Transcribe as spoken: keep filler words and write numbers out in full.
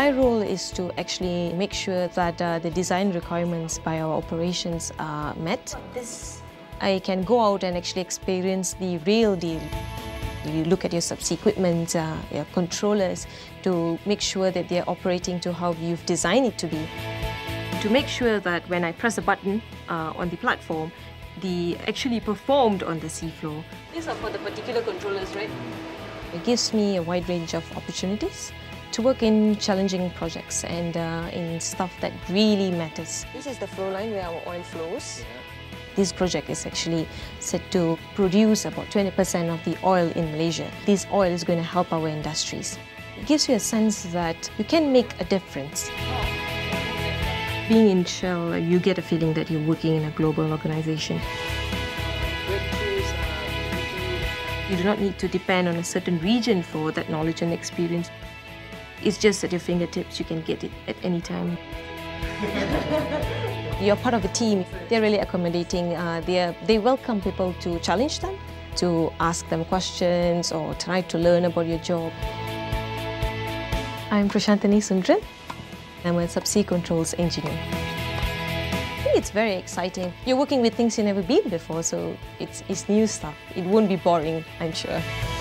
My role is to actually make sure that uh, the design requirements by our operations are met. This, I can go out and actually experience the real deal. You look at your subsea equipment, uh, your controllers, to make sure that they're operating to how you've designed it to be. To make sure that when I press a button uh, on the platform, they actually performed on the seafloor. These are for the particular controllers, right? It gives me a wide range of opportunities to work in challenging projects and uh, in stuff that really matters. This is the flow line where our oil flows. Yeah. This project is actually set to produce about twenty percent of the oil in Malaysia. This oil is going to help our industries. It gives you a sense that you can make a difference. Being in Shell, you get a feeling that you're working in a global organization. You do not need to depend on a certain region for that knowledge and experience. It's just at your fingertips, you can get it at any time. You're part of a team. They're really accommodating. Uh, they're, they welcome people to challenge them, to ask them questions or try to learn about your job. I'm Prashanthini. I'm a Subsea Controls Engineer. I think it's very exciting. You're working with things you've never been before, so it's, it's new stuff. It won't be boring, I'm sure.